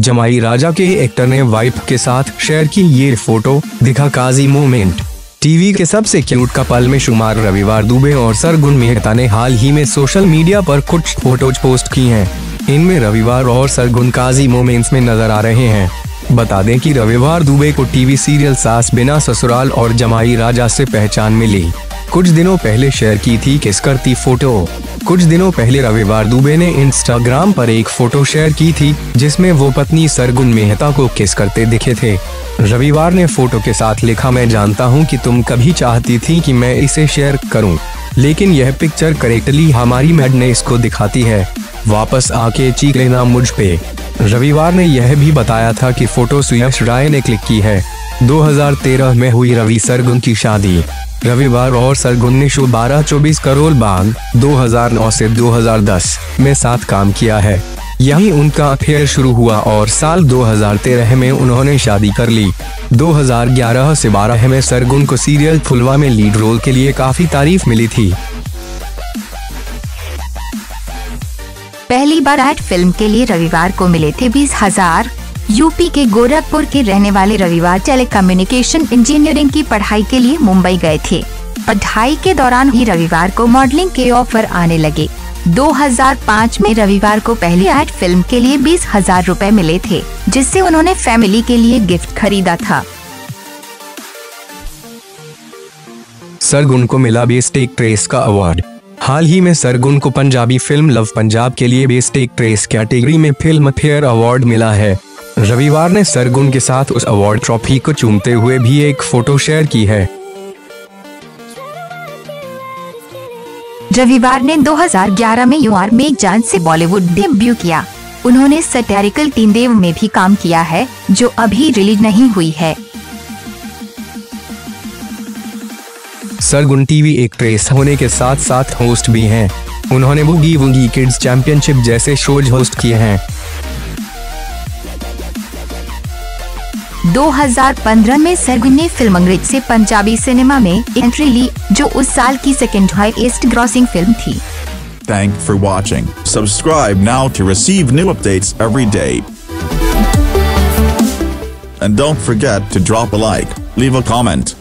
जमाई राजा के एक्टर ने वाइफ के साथ शेयर की ये फोटो, दिखा काजी मोमेंट। टीवी के सबसे क्यूट कपल में शुमार रविवार दुबे और सरगुन मेहता ने हाल ही में सोशल मीडिया पर कुछ फोटोज पोस्ट की हैं। इनमें रविवार और सरगुन काजी मोमेंट्स में नजर आ रहे हैं। बता दें कि रविवार दुबे को टीवी सीरियल सास बिना ससुराल और जमाई राजा से पहचान मिली। कुछ दिनों पहले शेयर की थी किस करती फोटो। कुछ दिनों पहले रविवार दुबे ने इंस्टाग्राम पर एक फोटो शेयर की थी जिसमें वो पत्नी सरगुन मेहता को किस करते दिखे थे। रविवार ने फोटो के साथ लिखा, मैं जानता हूँ कि तुम कभी चाहती थी कि मैं इसे शेयर करूँ, लेकिन यह पिक्चर करेक्टली हमारी मैडनेस को दिखाती है। वापस आके चीख लेना मुझ पे। रविवार ने यह भी बताया था कि फोटो यश राय ने क्लिक की है। 2013 में हुई रवि सरगुन की शादी। रविवार और सरगुन ने शो 12-24 करोड़ बाग 2009 से 2010 में साथ काम किया है। यहीं उनका अफेयर शुरू हुआ और साल 2013 में उन्होंने शादी कर ली। 2011 से 12 में सरगुन को सीरियल फुलवा में लीड रोल के लिए काफी तारीफ मिली थी। पहली बार एड फिल्म के लिए रविवार को मिले थे 20,000। यूपी के गोरखपुर के रहने वाले रविवार टेलीकम्युनिकेशन इंजीनियरिंग की पढ़ाई के लिए मुंबई गए थे। पढ़ाई के दौरान ही रविवार को मॉडलिंग के ऑफर आने लगे। 2005 में रविवार को पहली एड फिल्म के लिए 20,000 रुपए मिले थे, जिससे उन्होंने फैमिली के लिए गिफ्ट खरीदा था। सरगुन को मिला बेस्ट एक्ट्रेस का अवार्ड। हाल ही में सरगुन को पंजाबी फिल्म लव पंजाब के लिए बेस्ट एक्ट्रेस कैटेगरी में फिल्म फेयर अवार्ड मिला है। रविवार ने सरगुन के साथ उस अवार्ड ट्रॉफी को चूमते हुए भी एक फोटो शेयर की है। रविवार ने 2011 में यू आर मेक जान से बॉलीवुड डेब्यू किया। उन्होंने सैटेरिकल तीन देव में भी काम किया है, जो अभी रिलीज नहीं हुई है। सरगुन टीवी एक्ट्रेस होने के साथ साथ होस्ट भी हैं। उन्होंने बूगी वूगी किड्स चैंपियनशिप जैसे शोज होस्ट किए हैं। 2015 में सरगुन ने फिल्म अंग्रेज से पंजाबी सिनेमा में एंट्री ली, जो उस साल की सेकंड हाईएस्ट ग्रॉसिंग फिल्म थी। Thanks for watching. Subscribe now to receive new updates every day. And don't forget to drop a like, leave a comment.